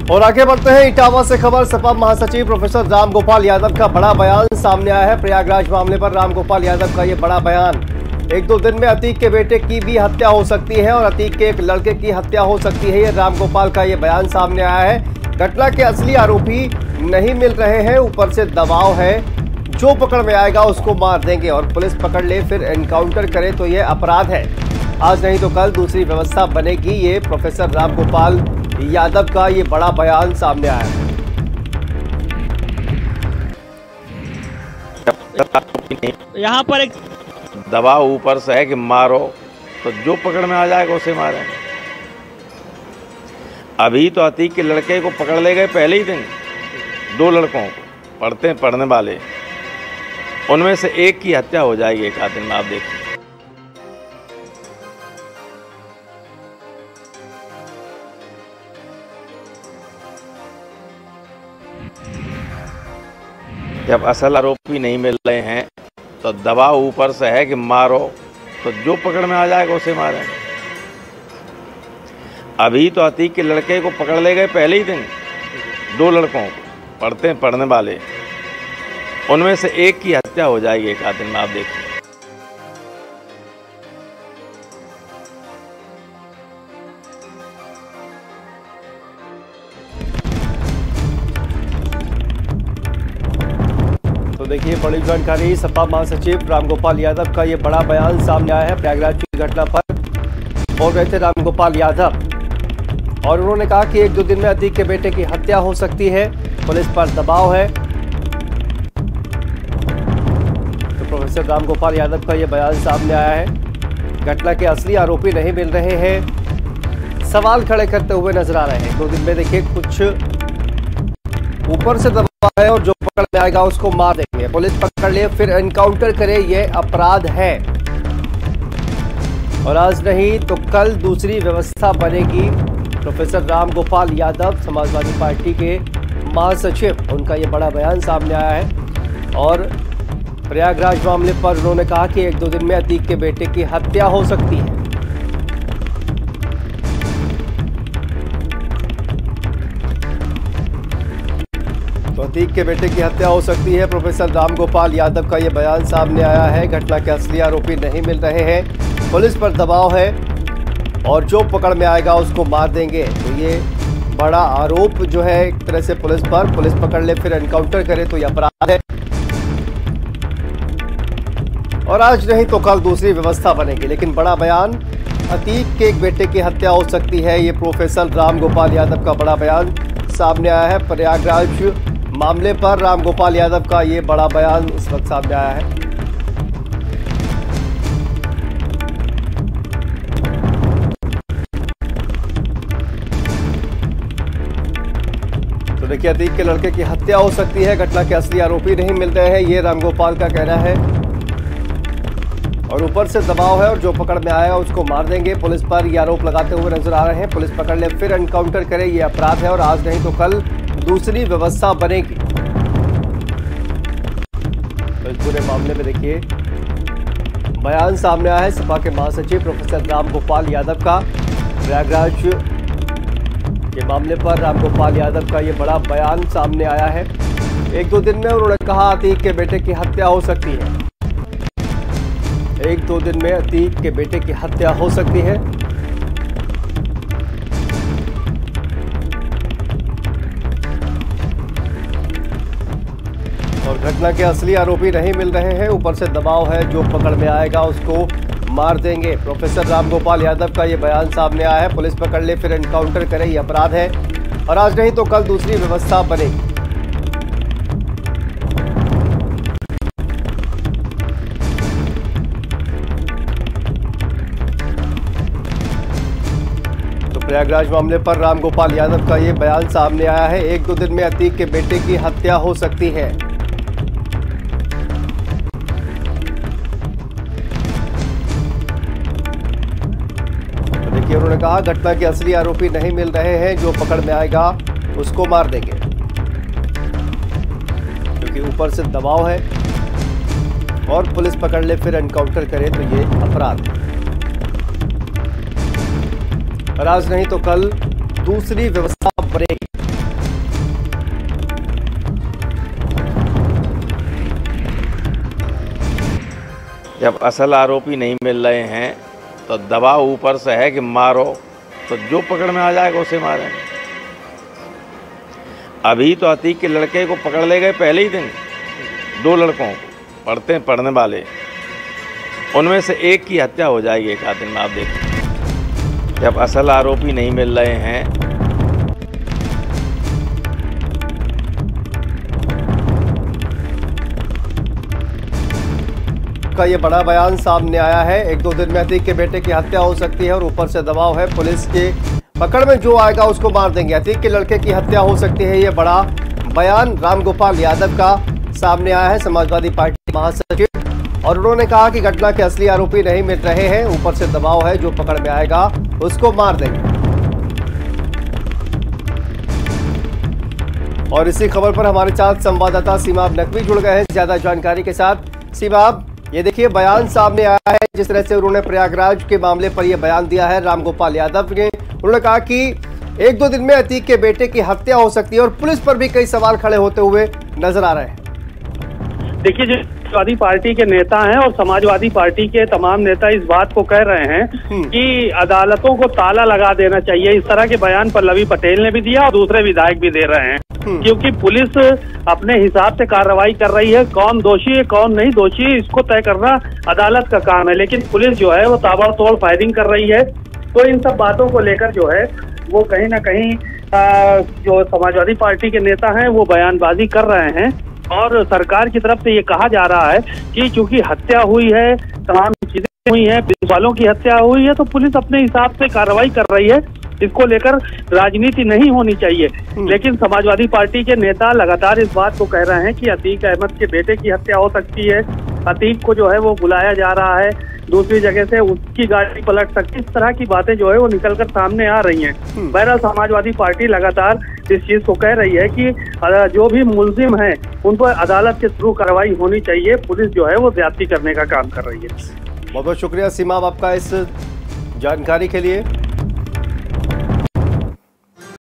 और आगे बढ़ते हैं इटावा से खबर। सपा महासचिव प्रोफेसर रामगोपाल यादव का बड़ा बयान सामने आया है। प्रयागराज मामले पर रामगोपाल यादव का ये बड़ा बयान। 1-2 दिन में अतीक के बेटे की भी हत्या हो सकती है और अतीक के एक लड़के की हत्या हो सकती है। ये रामगोपाल का ये बयान सामने आया है। घटना के असली आरोपी नहीं मिल रहे हैं, ऊपर से दबाव है। जो पकड़ में आएगा उसको मार देंगे और पुलिस पकड़ ले फिर एनकाउंटर करे तो ये अपराध है। आज नहीं तो कल दूसरी व्यवस्था बनेगी। ये प्रोफेसर रामगोपाल यादव का ये बड़ा बयान सामने आया है। यहाँ पर एक दबाव ऊपर से है कि मारो, तो जो पकड़ में आ जाएगा उसे मारें। अभी तो अतीक के लड़के को पकड़ ले गए पहले ही दिन, 2 लड़कों को पढ़ने वाले, उनमें से एक की हत्या हो जाएगी एक आध दिन में। आप देखिए, जब असल आरोपी नहीं मिल रहे हैं तो दबाव ऊपर से है कि मारो, तो जो पकड़ में आ जाएगा उसे मारें। अभी तो अतीक के लड़के को पकड़ ले गए पहले ही दिन, 2 लड़कों को पढ़ने वाले, उनमें से एक की हत्या हो जाएगी एक आध दिन में। आप देखिए, तो देखिए बड़ी जानकारी। सपा महासचिव रामगोपाल यादव का ये बड़ा बयान सामने आया है। प्रयागराज की घटना पर बोल रहे थे रामगोपाल यादव और उन्होंने कहा कि 1-2 दिन में अतीक के बेटे की हत्या हो सकती है, पुलिस पर दबाव है। तो प्रोफेसर रामगोपाल यादव का ये बयान सामने आया है। घटना के असली आरोपी नहीं मिल रहे हैं, सवाल खड़े करते हुए नजर आ रहे हैं। 2 दिन में देखिए कुछ ऊपर से दबाव है और जो पकड़ में आएगा उसको मार देंगे, पुलिस पकड़ ले फिर एनकाउंटर करे, ये अपराध है। और आज नहीं तो कल दूसरी व्यवस्था बनेगी। प्रोफेसर रामगोपाल यादव समाजवादी पार्टी के महासचिव, उनका ये बड़ा बयान सामने आया है। और प्रयागराज मामले पर उन्होंने कहा कि 1-2 दिन में अतीक के बेटे की हत्या हो सकती है। तो अतीक के बेटे की हत्या हो सकती है। प्रोफेसर रामगोपाल यादव का ये बयान सामने आया है। घटना के असली आरोपी नहीं मिल रहे हैं, पुलिस पर दबाव है और जो पकड़ में आएगा उसको मार देंगे। तो ये बड़ा आरोप जो है एक तरह से पुलिस पर, पुलिस पकड़ ले फिर एनकाउंटर करे तो ये अपराध है। और आज नहीं तो कल दूसरी व्यवस्था बनेगी। लेकिन बड़ा बयान, अतीक के एक बेटे की हत्या हो सकती है। ये प्रोफेसर रामगोपाल यादव का बड़ा बयान सामने आया है। प्रयागराज मामले पर रामगोपाल यादव का ये बड़ा बयान इस वक्त सामने आया है। तो देखिए, अतीक के लड़के की हत्या हो सकती है, घटना के असली आरोपी नहीं मिल रहे हैं, ये रामगोपाल का कहना है। और ऊपर से दबाव है और जो पकड़ में आएगा उसको मार देंगे, पुलिस पर ये आरोप लगाते हुए नजर आ रहे हैं। पुलिस पकड़ ले फिर एनकाउंटर करे, ये अपराध है। और आज नहीं तो कल दूसरी व्यवस्था बनेगी। तो इस पूरे मामले में देखिए बयान सामने आया है सपा के महासचिव प्रोफेसर रामगोपाल यादव का। प्रयागराज के मामले पर रामगोपाल यादव का ये बड़ा बयान सामने आया है। 1-2 दिन में उन्होंने कहा अतीक के बेटे की हत्या हो सकती है। 1-2 दिन में अतीक के बेटे की हत्या हो सकती है। और घटना के असली आरोपी नहीं मिल रहे हैं, ऊपर से दबाव है, जो पकड़ में आएगा उसको मार देंगे। प्रोफेसर रामगोपाल यादव का ये बयान सामने आया है। पुलिस पकड़ ले फिर एनकाउंटर करे, ये अपराध है। और आज नहीं तो कल दूसरी व्यवस्था बनेगी। तो प्रयागराज मामले पर रामगोपाल यादव का ये बयान सामने आया है। 1-2 दिन में अतीक के बेटे की हत्या हो सकती है। उन्होंने कहा घटना के असली आरोपी नहीं मिल रहे हैं, जो पकड़ में आएगा उसको मार देंगे, क्योंकि ऊपर से दबाव है और पुलिस पकड़ ले फिर एनकाउंटर करे तो ये अपराध है। और आज नहीं तो कल दूसरी व्यवस्था बनेगी। जब असल आरोपी नहीं मिल रहे हैं तो दबाव ऊपर से है कि मारो, तो जो पकड़ में आ जाएगा उसे मारेंगे। अभी तो अतीक के लड़के को पकड़ ले गए पहले ही दिन, 2 लड़कों को पढ़ने वाले, उनमें से एक की हत्या हो जाएगी एक आध दिन में। आप देखिए, जब असल आरोपी नहीं मिल रहे हैं का ये बड़ा बयान सामने आया है। 1-2 दिन में अतीक के बेटे की हत्या हो सकती है और ऊपर से दबाव है, पुलिस के पकड़ में जो आएगा उसको मार देंगे। अतीक के लड़के की हत्या हो सकती है, ये बड़ा बयान रामगोपाल यादव का सामने आया है, समाजवादी पार्टी महासचिव। और उन्होंने कहा कि घटना के असली आरोपी नहीं मिल रहे हैं, ऊपर से दबाव है, जो पकड़ में आएगा उसको मार देंगे। और इसी खबर पर हमारे साथ संवाददाता सीमाब नकवी जुड़ गए हैं ज्यादा जानकारी के साथ। सीमाब, ये देखिए बयान सामने आया है, जिस तरह से उन्होंने प्रयागराज के मामले पर यह बयान दिया है रामगोपाल यादव ने। उन्होंने कहा कि 1-2 दिन में अतीक के बेटे की हत्या हो सकती है और पुलिस पर भी कई सवाल खड़े होते हुए नजर आ रहे हैं। देखिए, जो समाजवादी पार्टी के नेता हैं और समाजवादी पार्टी के तमाम नेता इस बात को कह रहे हैं कि अदालतों को ताला लगा देना चाहिए। इस तरह के बयान पल्लवी पटेल ने भी दिया और दूसरे विधायक भी दे रहे हैं, क्योंकि पुलिस अपने हिसाब से कार्रवाई कर रही है। कौन दोषी है कौन नहीं दोषी, इसको तय करना अदालत का काम है, लेकिन पुलिस जो है वो ताबड़तोड़ फायरिंग कर रही है। तो इन सब बातों को लेकर जो है वो कहीं ना कहीं जो समाजवादी पार्टी के नेता हैं वो बयानबाजी कर रहे हैं। और सरकार की तरफ से ये कहा जा रहा है कि चूंकि हत्या हुई है, तमाम चीजें हुई हैं, पुलिस वालों की हत्या हुई है, तो पुलिस अपने हिसाब से कार्रवाई कर रही है। इसको लेकर राजनीति नहीं होनी चाहिए। लेकिन समाजवादी पार्टी के नेता लगातार इस बात को कह रहे हैं कि अतीक अहमद के बेटे की हत्या हो सकती है, अतीक को जो है वो बुलाया जा रहा है दूसरी जगह से, उसकी गाड़ी पलट सकती है। इस तरह की बातें जो है वो निकलकर सामने आ रही हैं। बहरहाल समाजवादी पार्टी लगातार इस चीज को कह रही है कि जो भी मुलजिम हैं उन पर अदालत के थ्रू कार्रवाई होनी चाहिए। पुलिस जो है वो ज्यादती करने का काम कर रही है। बहुत बहुत शुक्रिया सीमा आपका इस जानकारी के लिए।